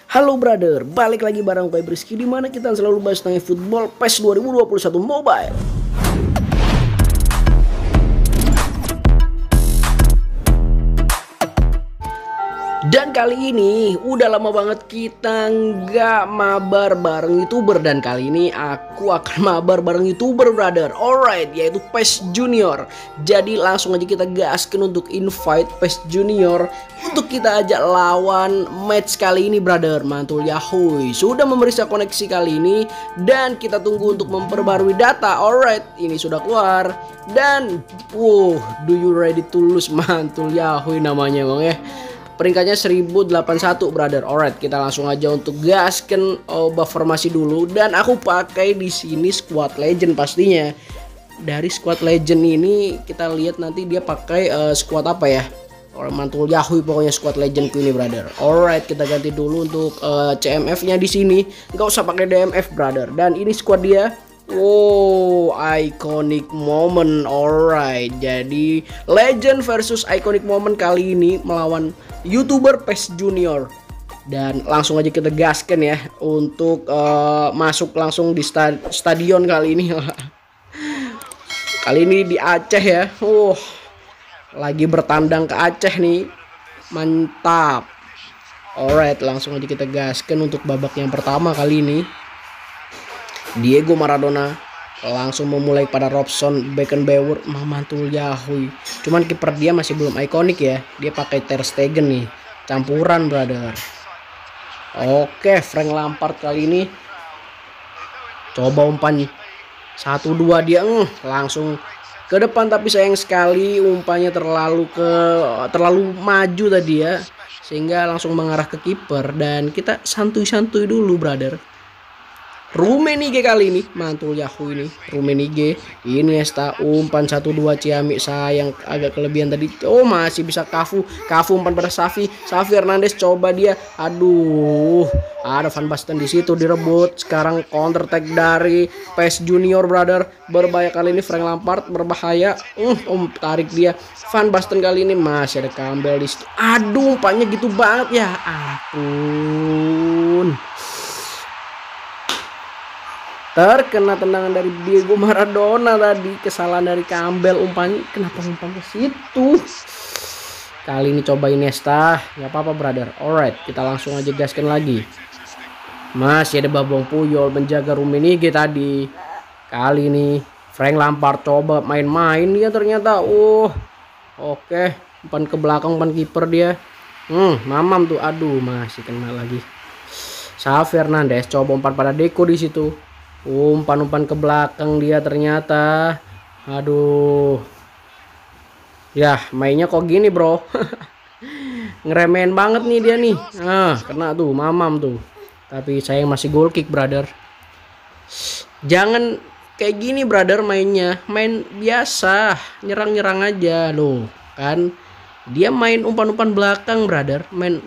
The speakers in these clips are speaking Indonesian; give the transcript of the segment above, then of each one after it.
Halo brother, balik lagi bareng gue Briski di mana kita selalu bahas tentang football PES 2021 Mobile. Dan kali ini udah lama banget kita nggak mabar bareng YouTuber, dan kali ini aku akan mabar bareng YouTuber brother. Alright, yaitu PES Junior. Jadi langsung aja kita gaskan untuk invite PES Junior untuk kita ajak lawan match kali ini brother. Mantul yahui. Sudah memeriksa koneksi kali ini dan kita tunggu untuk memperbarui data. Alright, ini sudah keluar dan do you ready to lose? Mantul yahui namanya bang ya. Peringkatnya 1081 brother. Alright, kita langsung aja untuk gaskan buff formasi dulu, dan aku pakai di sini squad legend pastinya. Dari squad legend ini kita lihat nanti dia pakai squad apa ya? Orang mantul yahui pokoknya squad legendku ini brother. Alright, kita ganti dulu untuk CMF-nya di sini. Nggak usah pakai DMF brother. Dan ini squad dia. Wow, iconic moment. Alright, jadi legend versus iconic moment kali ini melawan YouTuber PES Junior. Dan langsung aja kita gaskan ya untuk masuk langsung di stadion kali ini. Kali ini di Aceh ya. Lagi bertandang ke Aceh nih. Mantap. Alright, langsung aja kita gaskan untuk babak yang pertama kali ini. Diego Maradona langsung memulai pada Robson Beckenbauer, mantul yahui. Cuman kiper dia masih belum ikonik ya. Dia pakai Ter Stegen nih, campuran brother. Oke, Frank Lampard kali ini coba umpan 1-2 dia langsung ke depan, tapi sayang sekali umpannya terlalu maju tadi ya, sehingga langsung mengarah ke kiper. Dan kita santuy-santuy dulu brother. Rummenigge kali ini mantul yahu ini. Rummenigge, Iniesta, umpan 1-2 Ciamik, sayang agak kelebihan tadi. Masih bisa Cafu umpan pada Xavi Hernandez, coba dia, aduh, ada Van Basten di situ direbut. Sekarang counter attack dari PES Junior brother, berbahaya kali ini. Frank Lampard berbahaya, tarik dia. Van Basten kali ini masih ada Campbell di situ. Aduh, umpannya gitu banget ya, ampun. Terkena tendangan dari Diego Maradona tadi, kesalahan dari Campbell, kenapa umpan ke situ. Kali ini coba Iniesta, nggak apa-apa brother. Alright, kita langsung aja gaskan lagi. Masih ada Babong Puyol menjaga Rummenigge tadi. Kali ini Frank Lampard coba main-main dia ternyata. Oke, umpan ke belakang, umpan kiper dia. Mamam tuh, aduh, masih kena lagi. Xavi Hernandez coba umpan pada Deco di situ. Umpan ke belakang dia ternyata. Aduh. Ya, mainnya kok gini, bro. Ngeremehin banget nih dia nih. Kena tuh, mamam tuh. Tapi sayang masih goal kick, brother. Jangan kayak gini, brother, mainnya. Main biasa, nyerang-nyerang aja loh. Kan dia main umpan-umpan belakang, brother.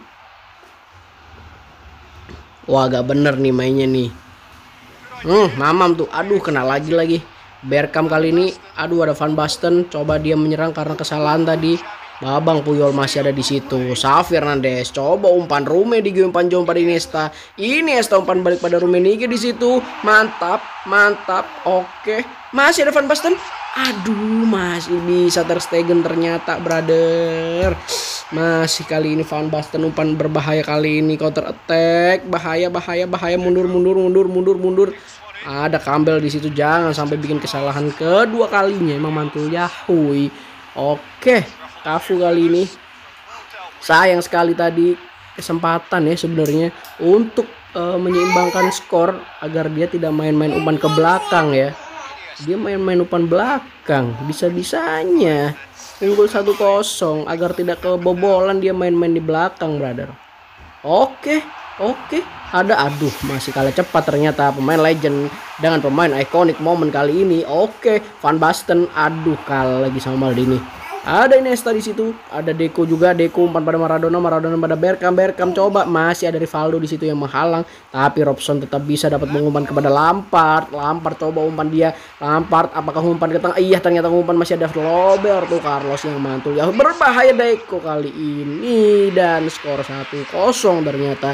Wah, agak bener nih mainnya nih. Mamam tuh, aduh, kena lagi. Bergkamp kali ini, aduh, ada Van Basten, coba dia menyerang karena kesalahan tadi. Babang Puyol masih ada di situ. Xavi Hernandez coba umpan Rummenigge, umpan jauh pada Iniesta umpan balik pada Rummenigge di situ. Mantap. Oke, masih ada Van Basten. Aduh, masih bisa Ter Stegen ternyata brother. Masih kali ini Van Basten, umpan berbahaya kali ini, counter attack, bahaya, mundur. Ada Campbell di situ, jangan sampai bikin kesalahan kedua kalinya, emang mantul yahui. Oke, Cafu kali ini sayang sekali tadi kesempatan ya sebenarnya untuk menyeimbangkan skor agar dia tidak main-main umpan ke belakang ya. Dia main-main umpan belakang, bisa-bisanya unggul 1-0 agar tidak kebobolan, dia main-main di belakang brother. Oke, aduh, masih kalah cepat ternyata pemain legend dengan pemain iconic moment kali ini. Oke, Van Basten, aduh, kalah lagi sama Maldini. Ada Iniesta di situ, ada Deco juga, Deco umpan pada Maradona pada Bergkamp coba, masih ada Rivaldo di situ yang menghalang, tapi Robson tetap bisa dapat mengumpan kepada Lampard coba umpan dia, Lampard apakah umpan ke tengah? Iya, ternyata umpan masih ada Roberto Carlos yang mantul ya, berbahaya Deco kali ini, dan skor 1-0 ternyata.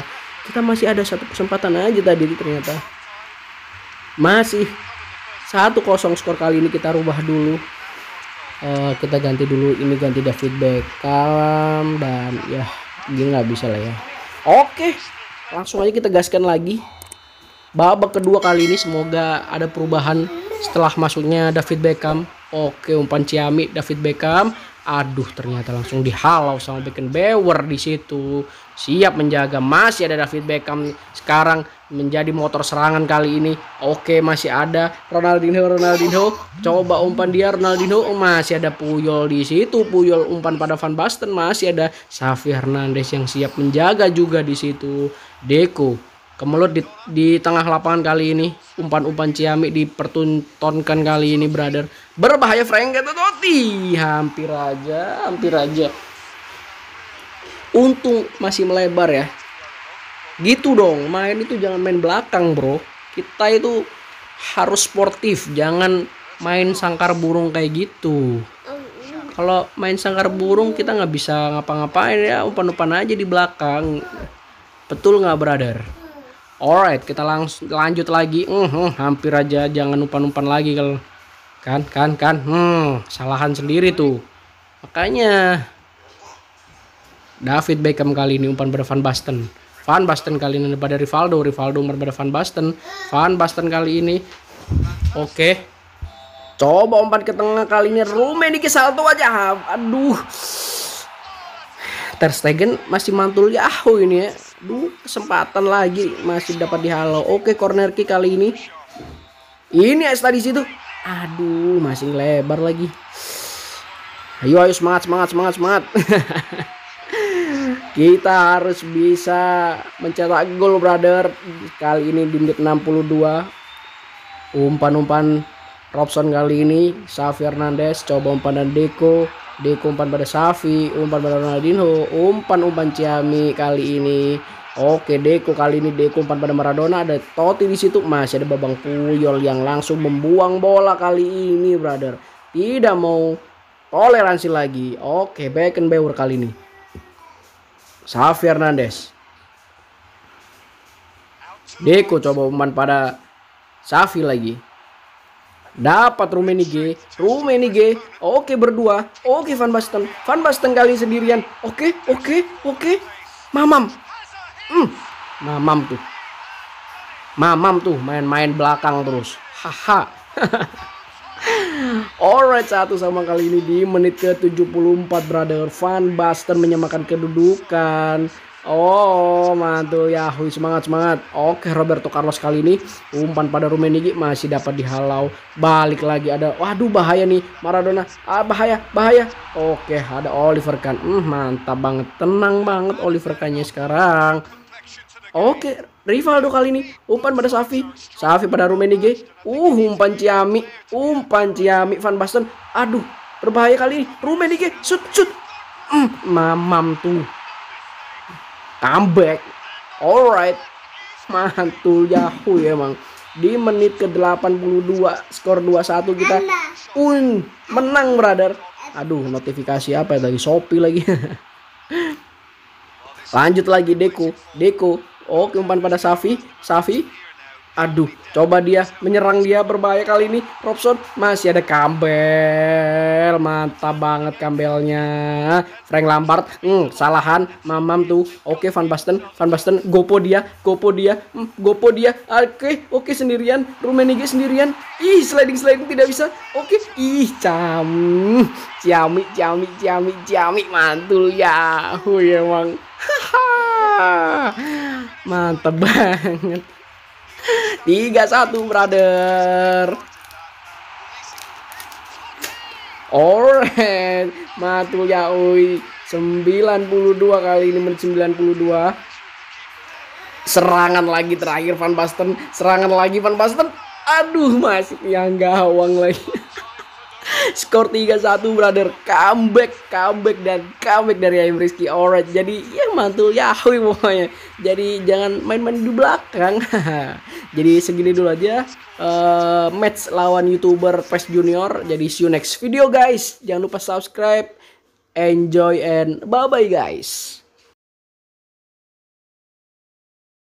Kita masih ada satu kesempatan aja tadi ternyata. Masih 1-0 skor kali ini. Kita rubah dulu. Kita ganti dulu, ini ganti David Beckham dan ya dia nggak bisa lah ya. Oke, langsung aja kita gaskan lagi babak kedua kali ini. Semoga ada perubahan setelah masuknya David Beckham. Oke, umpan Ciamik David Beckham. Aduh, ternyata langsung dihalau sama Beckenbauer di situ. Siap menjaga, masih ada David Beckham sekarang menjadi motor serangan kali ini. Oke, masih ada Ronaldinho. Coba umpan dia Ronaldinho. Masih ada Puyol di situ. Puyol umpan pada Van Basten. Masih ada Xavi Hernandez yang siap menjaga juga di situ. Deco kemelut di tengah lapangan kali ini. Umpan-umpan Ciamik dipertontonkan kali ini, brother. Berbahaya Frank Totti. Hampir aja. Untung masih melebar ya. Gitu dong, main itu jangan main belakang, bro. Kita itu harus sportif, jangan main sangkar burung kayak gitu. Kalau main sangkar burung kita nggak bisa ngapa-ngapain ya, umpan-umpan aja di belakang. Betul nggak, brother? Alright, kita langsung lanjut lagi. Hampir aja, jangan umpan-umpan lagi kalau kan. Kesalahan sendiri tuh. Makanya David Beckham kali ini umpan pada Van Basten. Van Basten kali ini pada Rivaldo umpan pada Van Basten. Van Basten kali ini. Oke. Coba umpan ke tengah kali ini Rummenigge salto aja. Aduh. Ter Stegen masih mantul Yahoo ini ya. Aduh, kesempatan lagi masih dapat dihalau. Oke, corner kick kali ini. Ini Esta di situ. Aduh, masih lebar lagi. Ayo semangat. Kita harus bisa mencetak gol, brother. Kali ini di menit 62. Umpan Robson kali ini. Xavi Hernandez coba umpan dan Deco umpan pada Xavi, umpan pada Ronaldinho, umpan Ciamik kali ini. Oke, Deco kali ini umpan pada Maradona, ada Totti di situ, masih ada Babang Puyol yang langsung membuang bola kali ini, brother. Tidak mau toleransi lagi. Oke, Beckenbauer kali ini. Xavi Hernandez. Deco coba umpan pada Xavi lagi. Dapat Rummenigge. Oke, berdua. Oke, Van Basten kali sendirian. Oke. Mamam tuh main belakang terus. Haha. Alright, 1-1 kali ini di menit ke-74, brother. Van Basten menyamakan kedudukan. Oh, mantul Yahoo, semangat. Oke, Roberto Carlos kali ini umpan pada Rummenigge masih dapat dihalau. Balik lagi ada, waduh bahaya nih Maradona. Bahaya. Oke, ada Oliver Kahn. Mantap banget, tenang banget Oliver Kahn-nya sekarang. Oke, Rivaldo kali ini umpan pada Xavi pada Rummenigge. Umpan Ciamik Van Basten. Aduh, berbahaya kali ini. Rummenigge shoot. Mamam tuh. Comeback. Alright. Mantul Yahoo ya, emang. Di menit ke-82 skor 2-1 kita menang, brother. Aduh, notifikasi apa ya tadi? Shopee lagi. Lanjut lagi Deco. Oke, umpan pada Xavi. Aduh, coba dia menyerang, dia berbahaya kali ini. Robson masih ada Campbell. Mantap banget Campbellnya. Frank Lampard, salahan. Mamam tuh. Oke, Van Basten. Gopo dia. Oke, sendirian. Rummenigge sendirian. Ih, sliding tidak bisa. Oke, Ciamik mantul ya. Emang. Mantap banget. 3-1, brother. Alright, mantul ya, 92 kali ini, menit 92. Serangan lagi terakhir Van Basten. Aduh, masih yang gawang lagi. Skor 3-1, brother. Comeback dari Ayim Rizky. Alright, jadi ya mantul Yahoo pokoknya. Jadi jangan main-main di belakang. Jadi segini dulu aja match lawan YouTuber PES Junior. Jadi see you next video, guys. Jangan lupa subscribe, enjoy, and bye-bye, guys.